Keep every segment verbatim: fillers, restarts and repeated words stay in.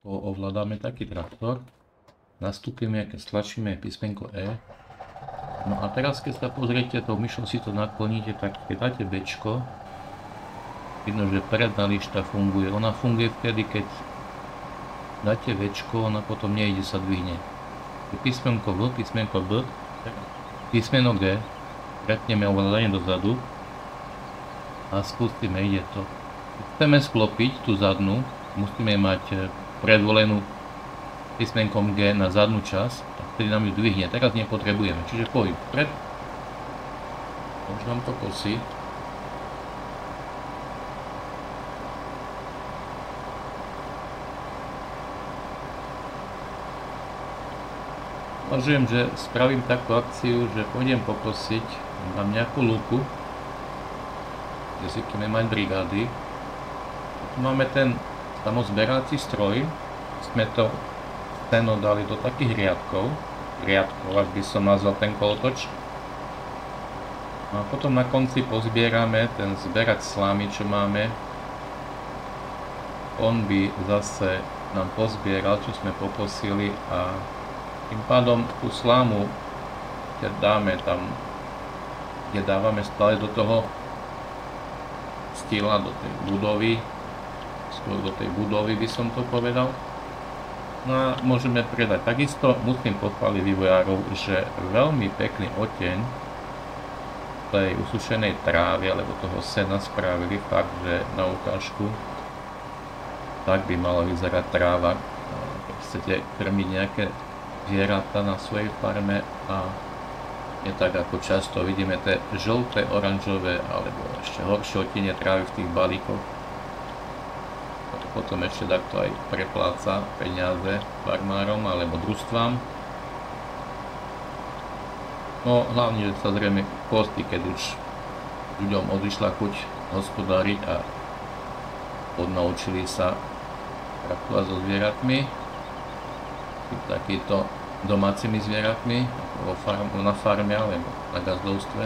ovládame taký traktor. Nastúpime, keď stlačíme písmenko E. No a teraz, keď sa pozriete, tou myšou si to nakloníte, tak keď dáte Bčko, vidno, že predná lišta funguje. Ona funguje vtedy, keď dáte Včko, ona potom nejde, sa dvihne. Písmenko V, písmenko B, písmeno G, pretneme ovládanie dozadu a spustíme, ide to. Keď chceme sklopiť tú zadnú, musíme mať predvolenú písmenkom G na zadnú časť, a vtedy nám ju dvihne. Teraz nepotrebujeme, čiže pohyb vpred. Už nám to kosí. Uvažujem, že spravím takú akciu, že pôjdem pokosiť, mám nejakú lúku, kde si budeme mať brigády. Tu máme ten samozberací stroj, sme to steno dali do takých riadkov, riadkov, ak by som nazval ten kolotoč. A potom na konci pozbierame ten zberač slámy, čo máme. On by zase nám pozbieral, čo sme pokosili, a tým pádom tú slámu, keď dáme tam, kde dávame stále do toho stýla, do tej budovy, skôr do tej budovy by som to povedal. No a môžeme predať. Takisto musím pochváliť vývojárov, že veľmi pekný oteň tej usušenej trávy alebo toho sena spravili, fakt, že na ukážku tak by mala vyzerať tráva, keď chcete krmiť nejaké zvieratá na svojej farme, a nie tak ako často vidíme tie žlté, oranžové alebo ešte horšie odtiene trávy v tých balíkoch. Potom ešte takto aj prepláca peniaze farmárom alebo družstvám. No hlavne, že sa zrejme kosty, keď už ľuďom odišla chuť hospodáriť a odnaučili sa pracovať so zvieratmi, takýto domácimi zvieratmi vo farm, na farme alebo na gazdovstve.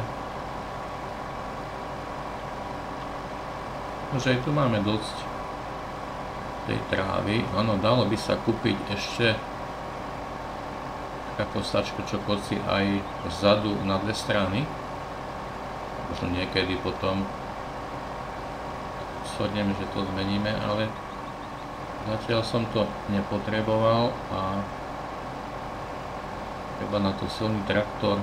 Takže aj tu máme dosť tej trávy. Áno, dalo by sa kúpiť ešte taká kosačka, čo kosí aj vzadu na dve strany. Možno niekedy potom shodneme, že to zmeníme, ale zatiaľ som to nepotreboval a treba na to silný traktor.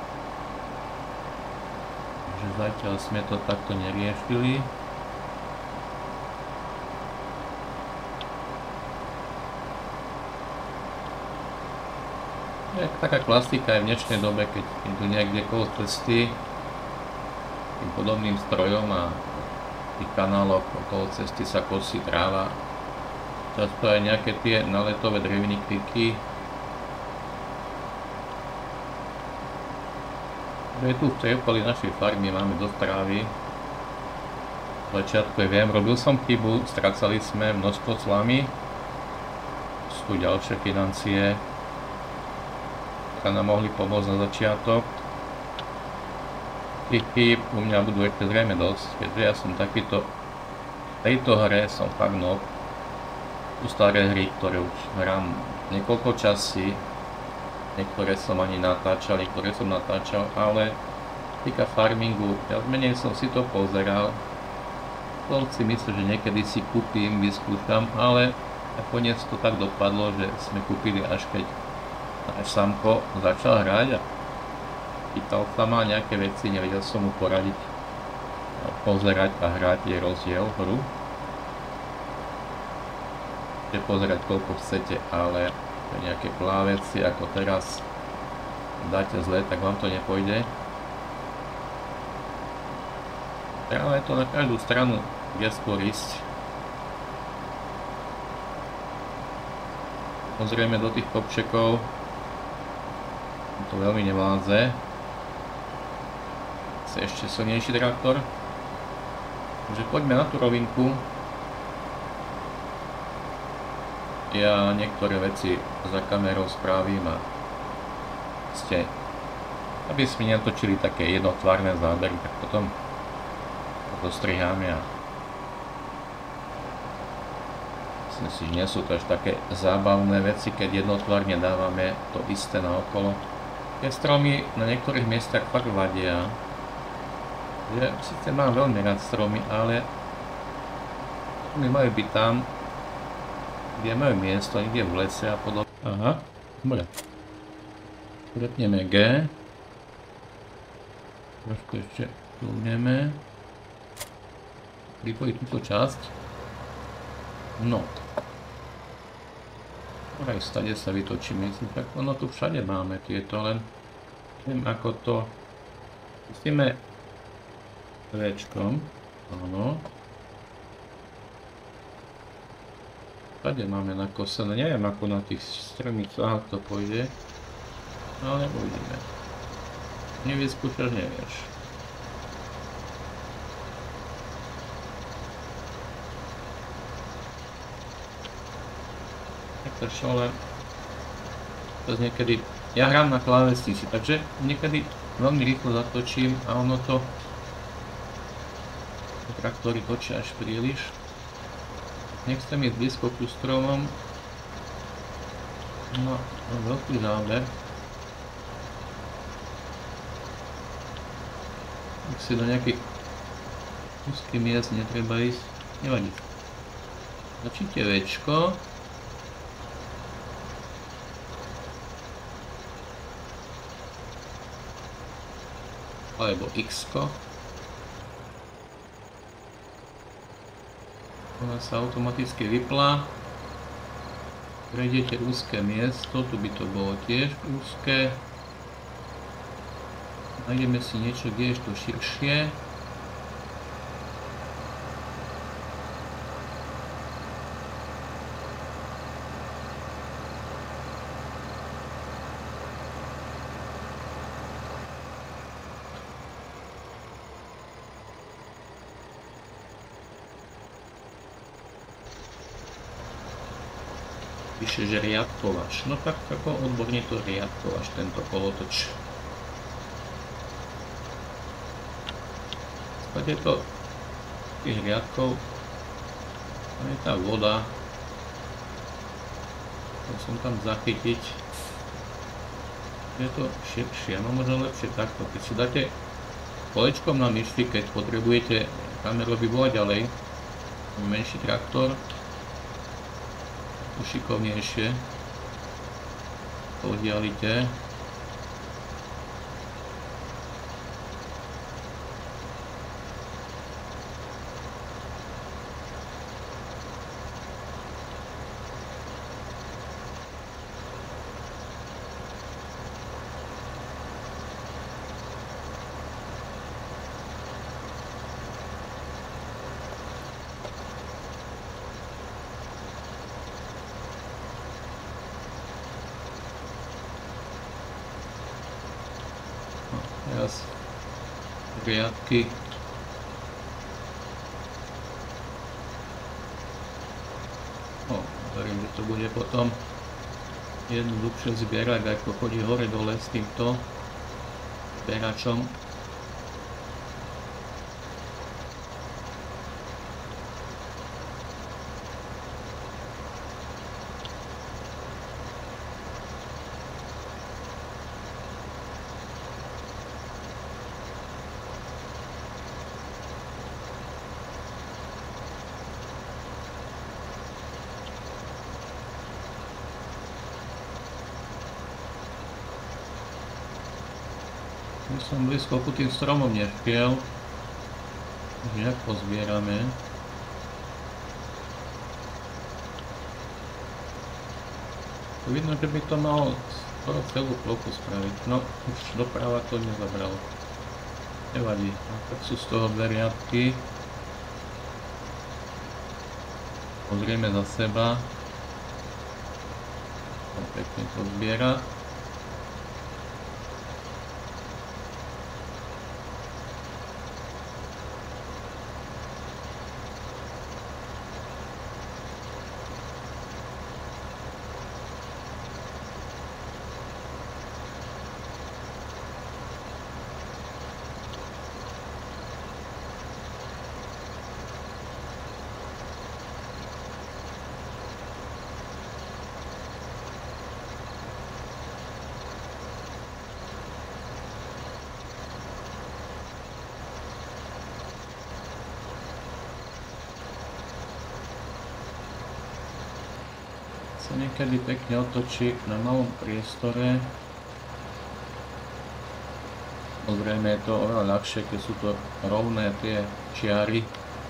Takže zatiaľ sme to takto neriešili. Je taká klasika aj v dnešnej dobe, keď idú niekde kolo cesty tým podobným strojom a v tých kanáloch okolo cesty sa kosí tráva. Často aj nejaké tie naletové dreviny, kliky. Je tu v tej okolí našej farmy, máme dosť trávy. V začiatku je, viem, robil som chybu, strácali sme množstvo slámy. Sú ďalšie financie, ktoré nám mohli pomôcť na začiatok. Tých chýb u mňa budú ešte zrejme dosť, keďže ja som takýto, v tejto hre som fakt noob. Sú staré hry, ktoré už hrám niekoľko časí. Niektoré som ani natáčal, niektoré som natáčal, ale týka farmingu, viac menej som si to pozeral. Som si myslel, že niekedy si kúpim, vyskúšam, ale nakoniec to tak dopadlo, že sme kúpili až keď náš Samko začal hrať a pýtal sa ma nejaké veci, nevedel som mu poradiť. Pozerať a hrať je rozdiel hru. Chcete pozerať koľko chcete, ale nejaké kláveci ako teraz dáte zle, tak vám to nepôjde. Treba je to na každú stranu, kde skôr ísť. Pozrieme do tých kopčekov. To veľmi nevládze. Chce ešte silnejší traktor. Takže poďme na tú rovinku. Ja niektoré veci za kamerou spravím a ste, aby sme netočili také jednotvárne zábery, tak potom dostriháme a myslím si, že nie sú to až také zábavné veci, keď jednotvárne dávame to isté naokolo. Tie stromy na niektorých miestach fakt vadia. Že síce mám veľmi rád stromy, ale my majú byť tam, kde majú miesto, niekde v lese a podobne. Aha, dobre. Prepneme G. Trošku ešte plúhneme. Pripojiť túto časť. No. Aj stade sa vytočíme, myslím, tak ono tu všade máme tieto, len neviem ako to. Pustíme Včkom, áno. Všade máme nakosené, neviem ako na tých stromicách to pôjde, ale uvidíme. Nevyskúšaš, nevieš. Pršlo, ale to niekedy, ja hrám na klávesnici, takže niekedy veľmi rýchlo zatočím a ono to traktory točia až príliš. Nechcem ísť blízko ku stromom. No, veľký záber. Ak si do nejakých úzkých miest netreba ísť, nevadí. Začíte Včko. Alebo X-ko. Ona sa automaticky vyplá. Prejdete úzke miesto, tu by to bolo tiež úzke. Nájdeme si niečo, kde je to širšie. Píše, že riadkovač. No tak ako odborne to riadkovač, tento kolotoč. Spade to tých riadkov. A je tá voda. Chcel som tam zachytiť. Je to širšie, no možno lepšie takto. Keď si dáte kolečkom na myšli, keď potrebujete kameru, by bola ďalej. Menší traktor. Šikovnejšie oddialite. Teraz riadky. No, verím, že to bude potom jednoduchšie zbierať, ako chodí hore dole s týmto zbieračom. Som blízko ku tým stromom nevpiel, takže jak pozbierame. Vidno, že by to malo skoro celú plochu spraviť, no už doprava to nezabralo. Nevadí, tak sú z toho dve riadky. Pozrieme za seba. Pekne to zbiera. sa niekedy pekne otočí na malom priestore. Samozrejme je to oveľa ľahšie, keď sú to rovné tie čiary.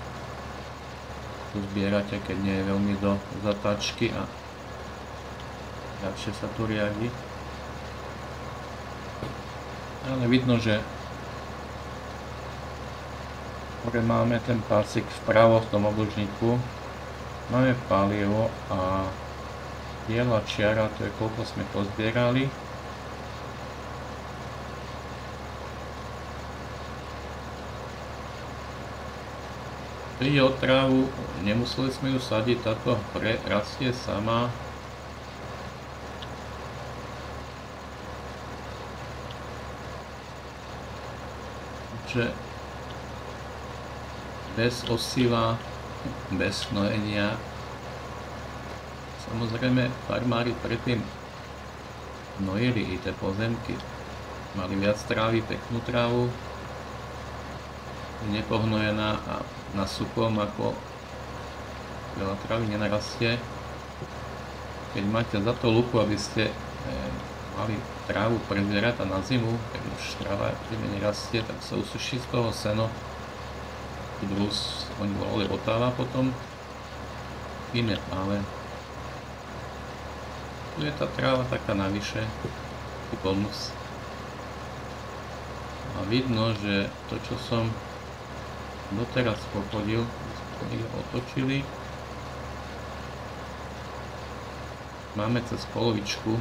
Tu zbierate, keď nie je veľmi do zatáčky a ľahšie sa tu riadi. Ale vidno, že hore máme ten pásik vpravo v tom obložníku. Máme palievo a biela čiara, to je koľko sme pozbierali. Ide o trávu, nemuseli sme ju sadiť, táto hore rastie sama. Takže bez osiva, bez hnojenia. Samozrejme, farmári predtým hnojili i tie pozemky. Mali viac trávy, peknú trávu, nepohnojená a na suchom ako veľa trávy nenarastie. Keď máte za to luku, aby ste e, mali trávu pre zvieratá na zimu, keď už tráva v zime nerastie, tak sa usuší z toho seno. Drus, oni volali otáva potom. Iné, ale tu je tá tráva taká navyše, bonus. A vidno, že to, čo som doteraz pochodil, sme otočili. Máme cez polovičku.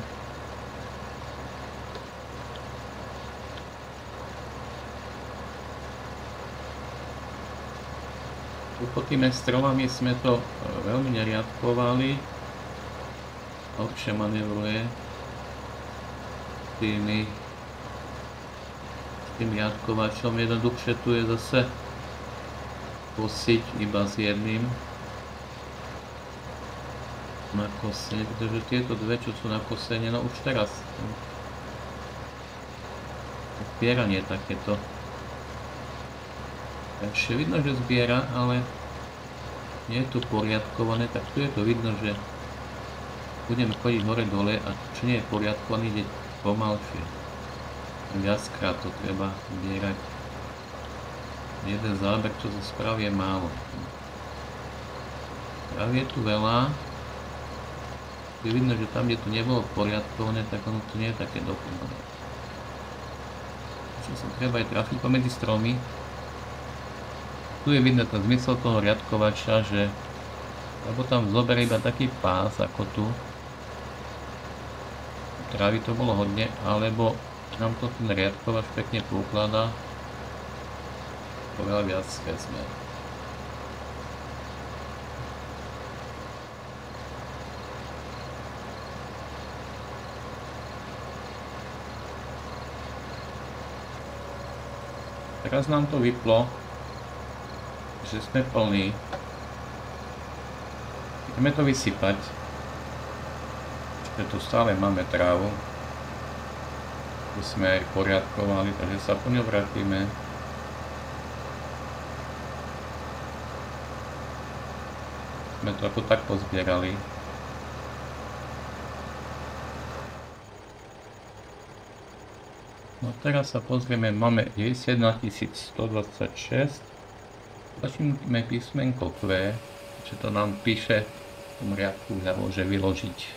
Tu pod tými stromami sme to veľmi neriadkovali. Lepšie manevruje tými s tým riadkovačom. Jednoduchšie tu je zase kosiť iba s jedným na kosenie, pretože tieto dve, čo sú na kosenie, no už teraz zbieranie takéto. Takže vidno, že zbiera, ale nie je tu poriadkované, tak tu je to vidno, že budeme chodiť hore dole a čo nie je poriadkovaný, ide pomalšie. Viackrát to treba zbierať. Jeden záber, čo sa spraví, je málo. Práve je tu veľa. Je vidno, že tam, kde to nebolo poriadkované, tak ono to nie je také dokonalé. Čo sa treba aj trafiť pomedzi stromy. Tu je vidno ten zmysel toho riadkovača, že lebo tam zoberie iba taký pás ako tu. Trávy to bolo hodne, alebo nám to ten riadkovač pekne poukladá. Veľa viac vezme. Teraz nám to vyplo, že sme plní. Ideme to vysypať. Ešte tu stále máme trávu. Tu sme aj poriadkovali, takže sa po ňu vrátime. Sme to ako tak pozbierali. No teraz sa pozrieme, máme deväťdesiatjeden tisíc stodvadsaťšesť. Začneme písmenko Q, čo to nám píše v tom riadku, sa môže vyložiť.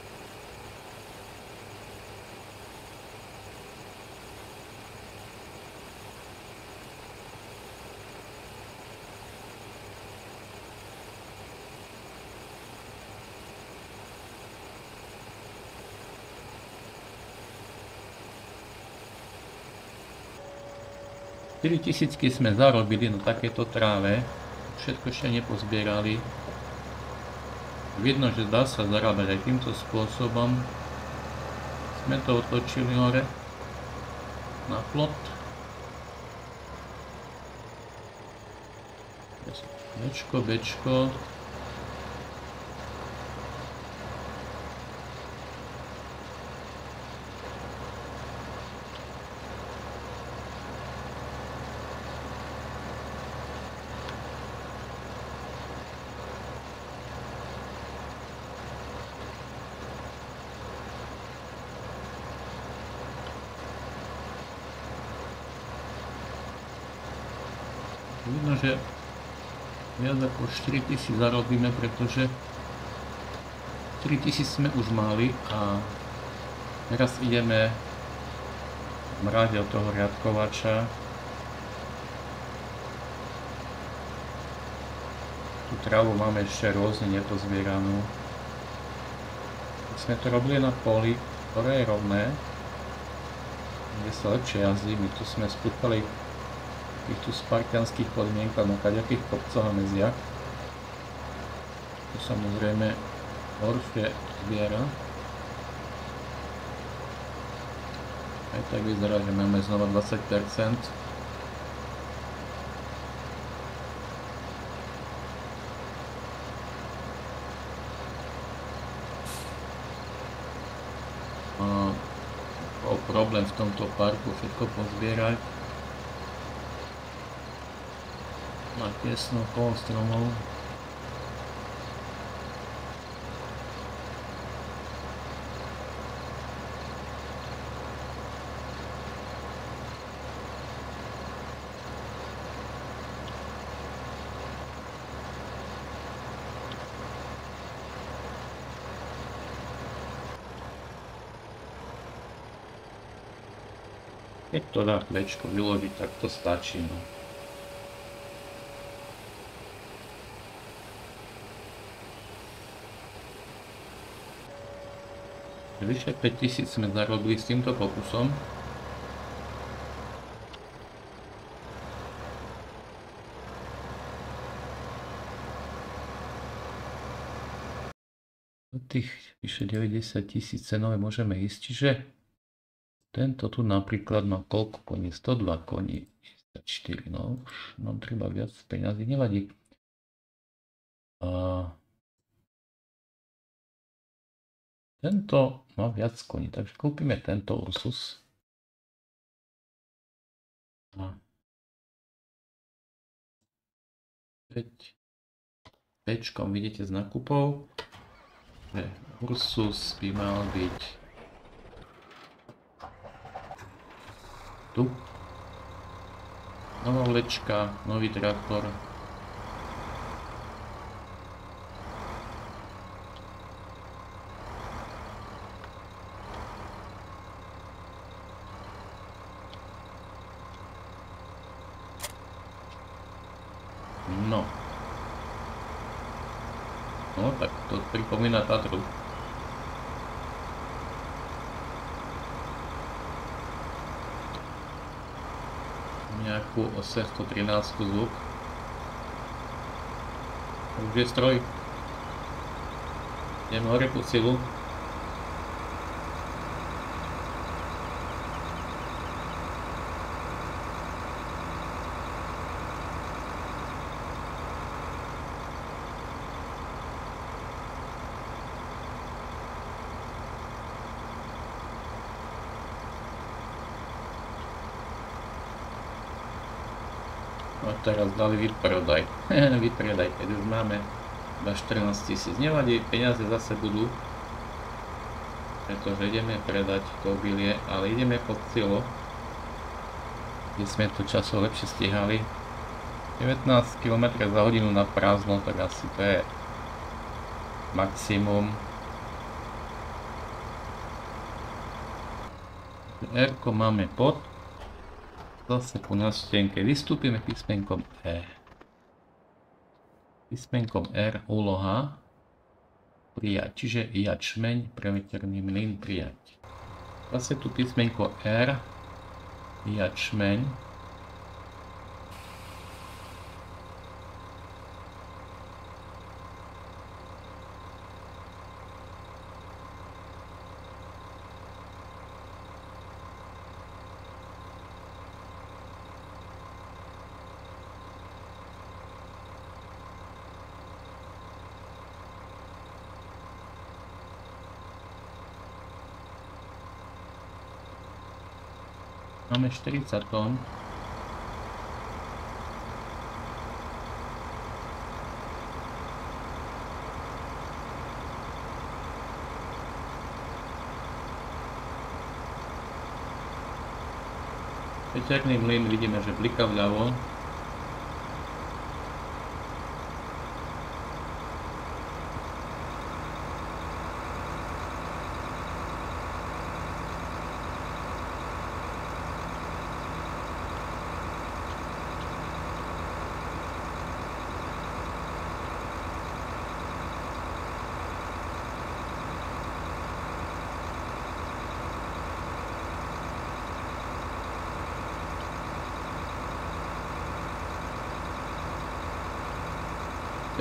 štyri tisícky sme zarobili na takéto tráve, všetko ešte nepozbierali. Vidno, že dá sa zarábať aj týmto spôsobom. Sme to otočili hore na plot. Bečko, bečko. Vidno, že viac ako štyritisíc zarobíme, pretože štyritisíc sme už mali a teraz ideme mrať od toho riadkovača. Tú trávu máme ešte rôzne nepozbieranú. Sme to robili na poli, ktoré je rovné, kde sa lepšie jazdí. My tu sme spútali v týchto spartianských podmienkach na kaďakých kopcoch a meziach. Tu samozrejme horšie zbiera. Aj tak vyzerá, že máme znova dvadsať percent. Bol problém v tomto parku všetko pozbierať. Má tesno okolo stromov. Keď to dá klečko vyložiť, tak to stačí. No. Vyše päťtisíc sme zarobili s týmto pokusom. Od tých vyše deväťdesiat tisíc cenové môžeme ísť, čiže tento tu napríklad má koľko koní? sto dva koní, štyri, no už nám treba viac peňazí, nevadí. A tento má viac koní, takže kúpime tento Ursus. A päťčkom vidíte z nákupov, že Ursus by mal byť tu. Nová vlečka, nový traktor. No. No tak to pripomína Tatru. Nejakú osemsto trinásť zvuk. Už je stroj. Idem hore po silu. A teraz dali vypredaj. Vypredaj, keď už máme iba štrnásť tisíc. Nevadí, peniaze zase budú. Pretože ideme predať to obilie, ale ideme pod cieľo. Kde sme to časom lepšie stíhali. devätnásť kilometrov za hodinu na prázdno, tak asi to je maximum. R-ko máme pod. Zase po nástenke vystúpime písmenkom E. Písmenkom R úloha prijať, čiže jačmeň, preveterný mlyn prijať. Zase tu písmenko R, jačmeň. Máme štyridsať tón. Veterný mlyn vidíme, že blika vľavo.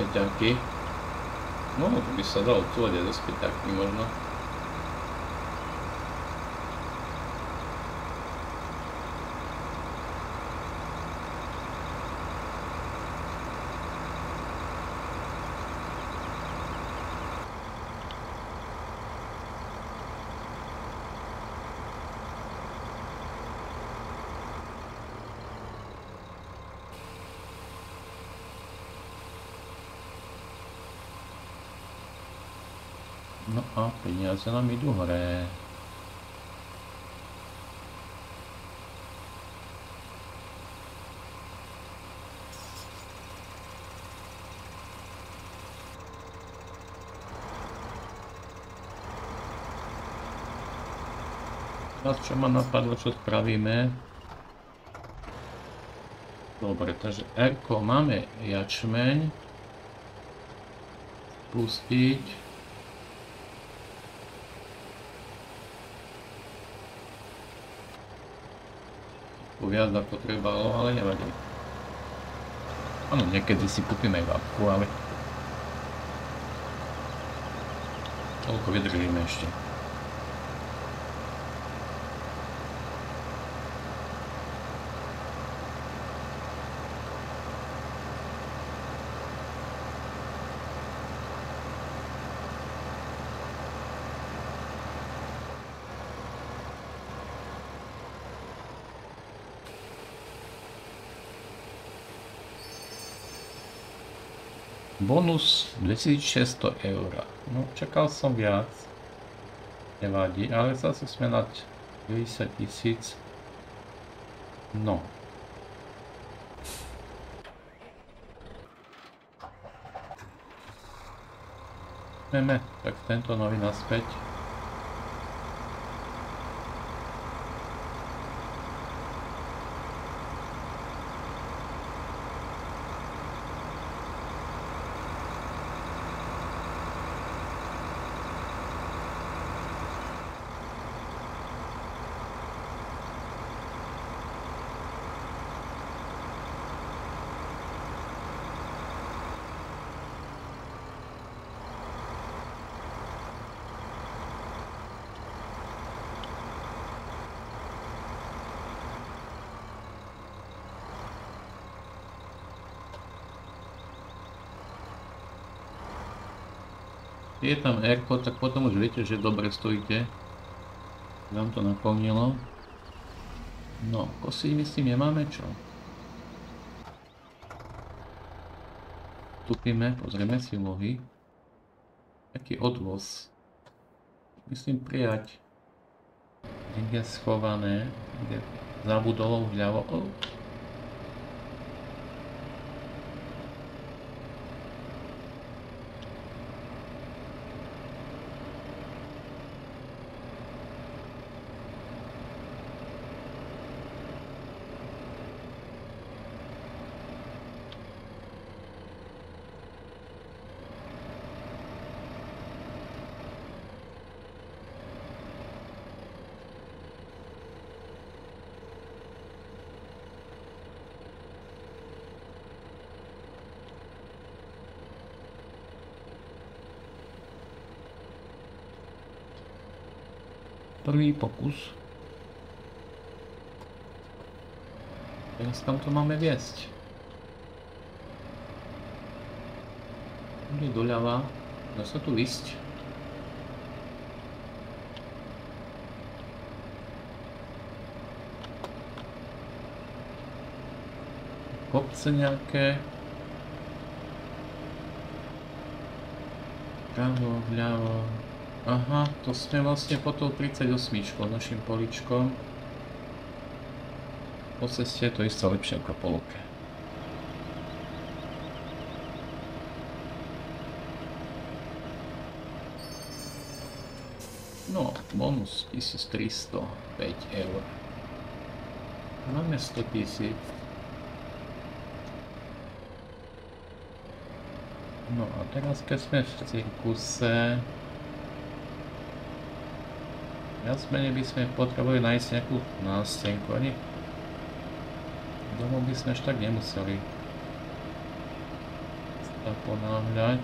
späťaky. No, to by sa dalo cúvať aj so späťakmi možno. No a peniaze nám idú hore. Teraz čo ma napadlo, čo spravíme? Dobre, takže R-ko máme jačmeň. Pustiť. Viac ako trebalo, ale nevadí. Áno, niekedy si kúpime aj vápku, ale toľko vydržíme ešte. Bonus dvetisícšesťsto eur. No, čakal som viac. Nevadí, ale zase sme na deväťdesiat tisíc. No. Ideme, tak tento nový naspäť. Je tam R-ko, tak potom už viete, že dobre stojíte. Vám to naplnilo. No, kosiť myslím nemáme čo. Vstúpime, pozrieme si úlohy. Taký odvoz. Myslím prijať. Niekde schované. Niekde za budovou vľavo. Oh. Prvý pokus. Teraz kam to máme viesť? Ide doľava. Dá sa tu ísť. Kopce nejaké. Pravo, vľavo. Aha, to sme vlastne po tou tridsaťosmičkou, našim poličkom. Po ceste je to isté lepšie ako po luke. No, bonus tisíctristopäť eur. Máme sto tisíc. No a teraz keď sme v cirkuse, viac menej by sme potrebovali nájsť nejakú nástenku, ani domov by sme až tak nemuseli. sa ponáhľať.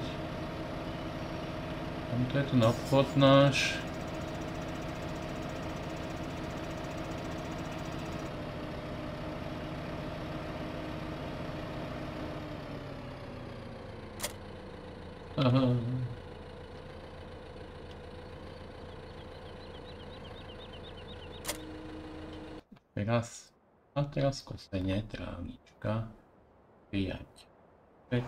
Tamto je ten obchod náš. Aha. Teraz, a teraz kosenie trávnička. päť. päť.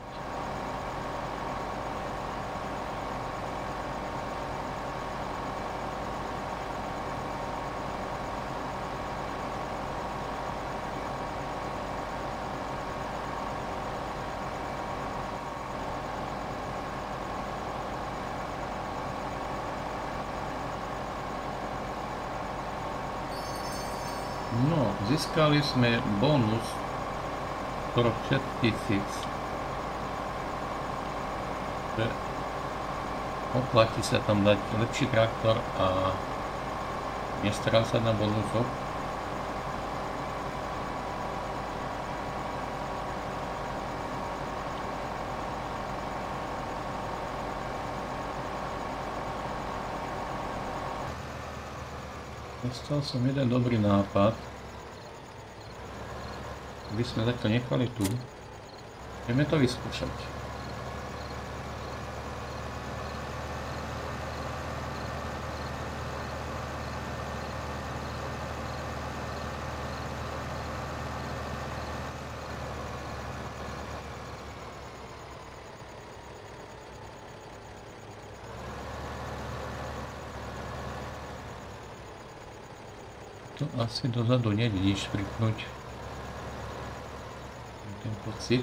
No, získali sme bonus skoro šesť tisíc. Oplatí sa tam dať lepší traktor a nestará sa na bonusok. Dostal som jeden dobrý nápad. By sme takto nechali tu. Ideme to vyskúšať. To asi dozadu nevidíš pripnúť ten pocit.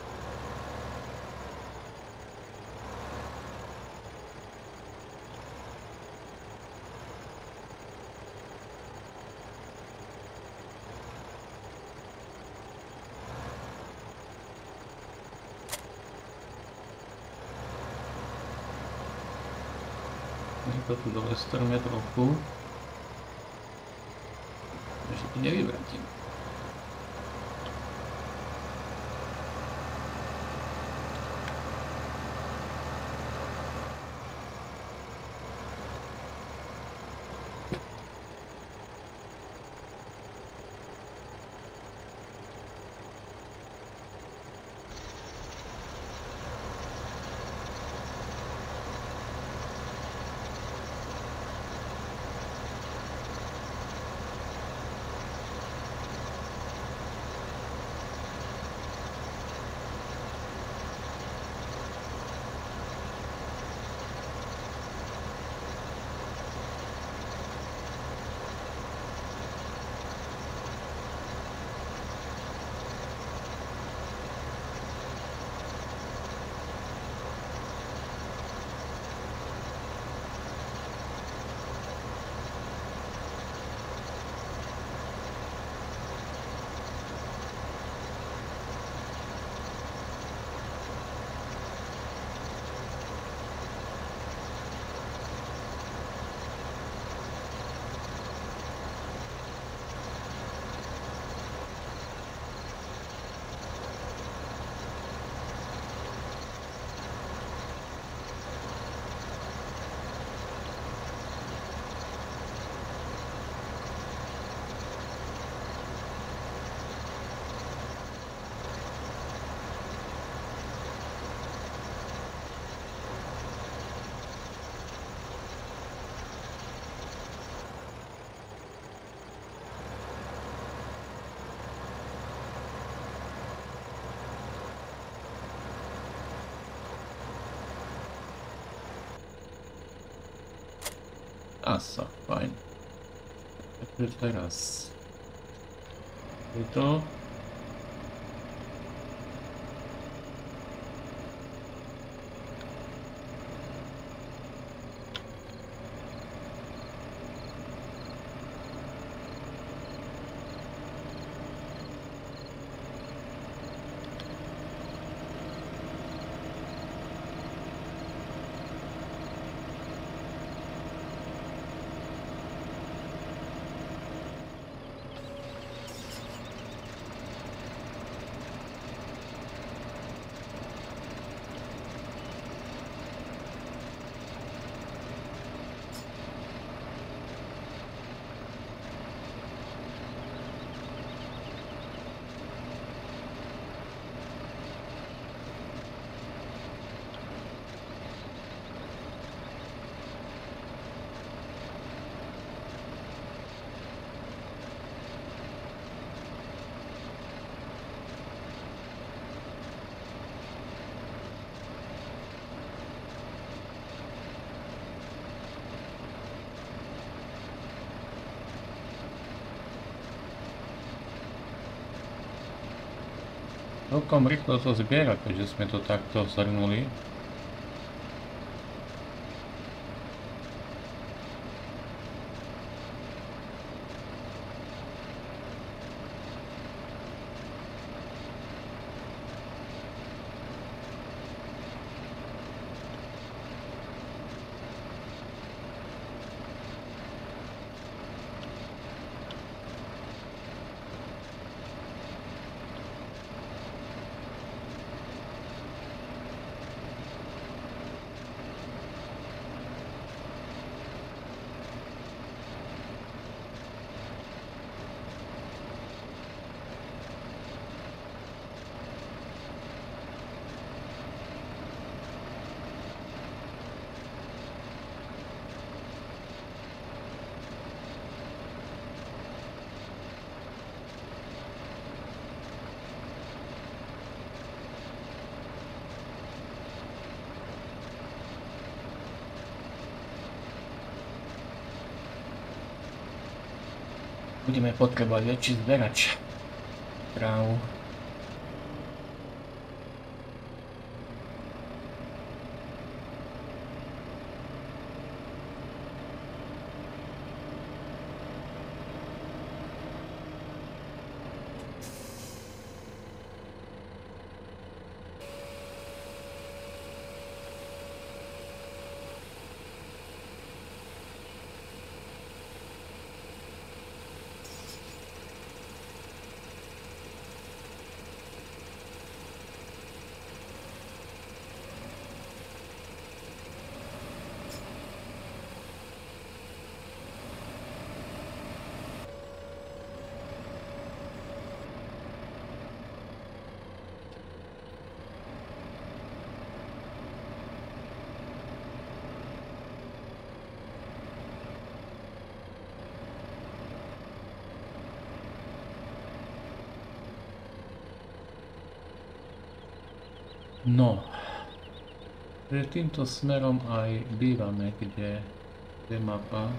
Je to tu dole strme trochu. Že to nevyvratím. Asa, fajn. Takže teraz je to. Celkom rýchlo to zbiera, keďže sme to takto zhrnuli. Budeme potrebovať väčší zberač trávu. No, že týmto smerom aj bývame, kde je mapa.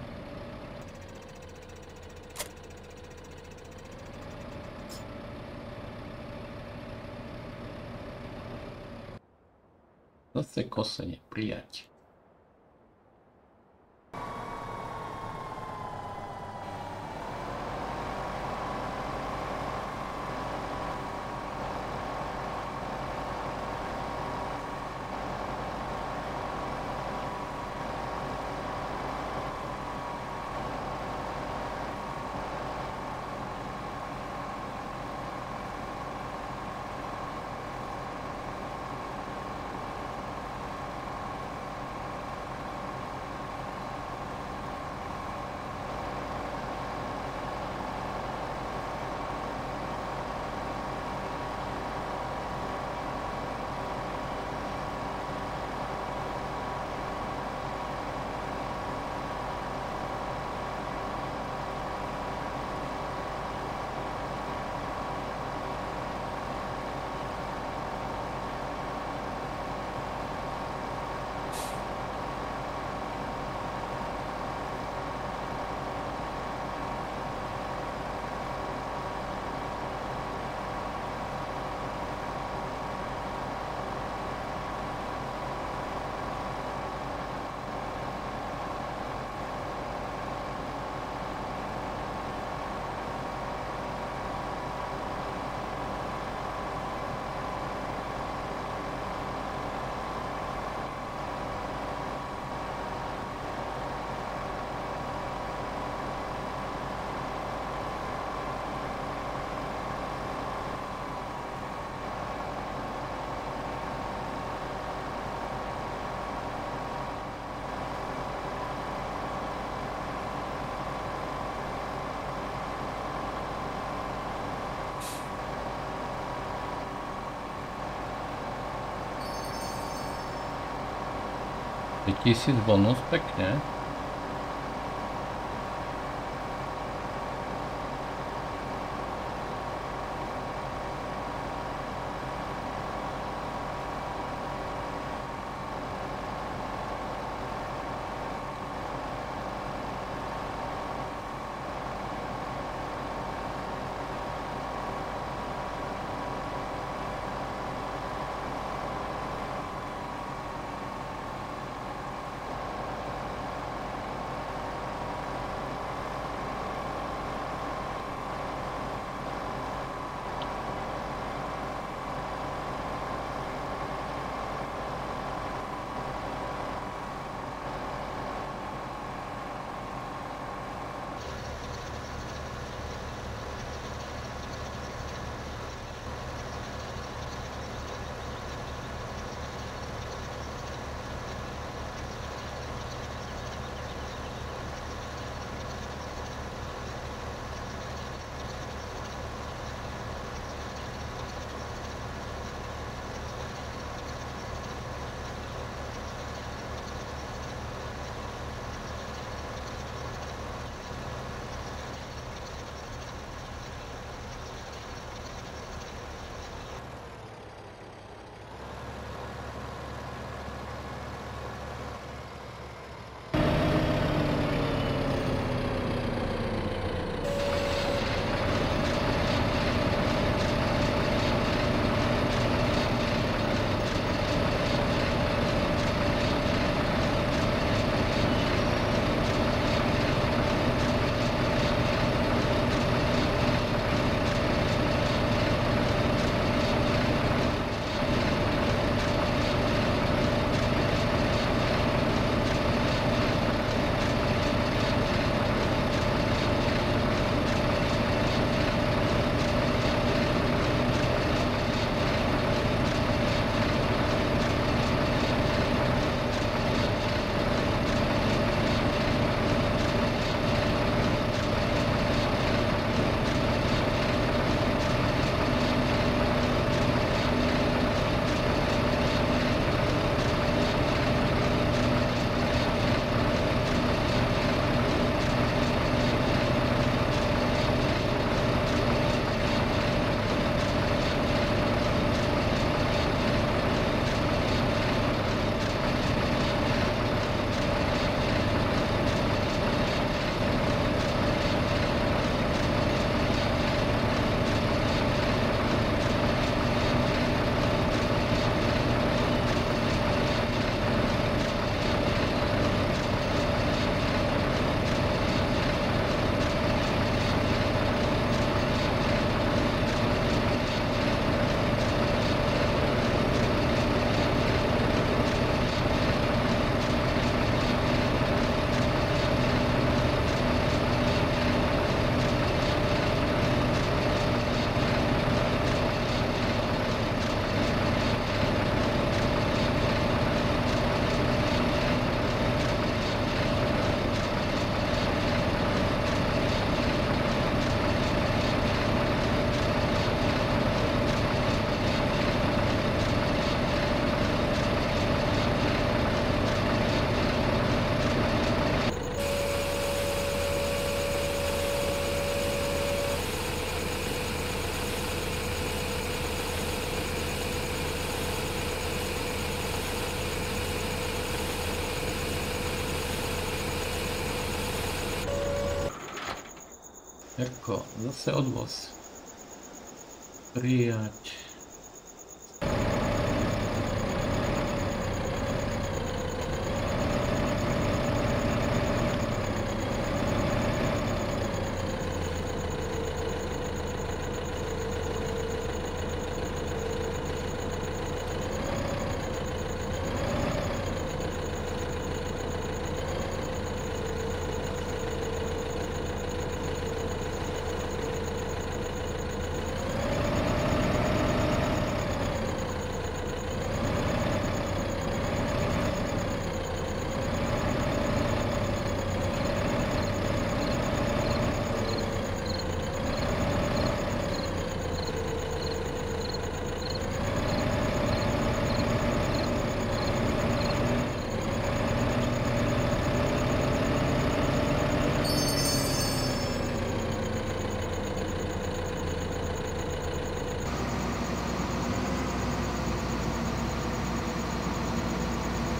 Zase kosenie prijať. Tisíc bonus, pekne. Jarko, zase odvoz. Prijať.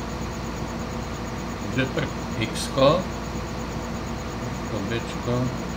Takže tak X-ko, to Bčko.